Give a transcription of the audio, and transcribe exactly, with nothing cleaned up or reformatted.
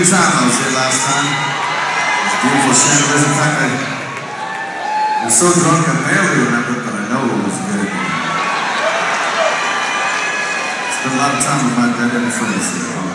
time I was here last time. It was beautiful chandeliers. In fact, I was so drunk I barely remember, but I know it was good. Spent a lot of time with my dead friends here.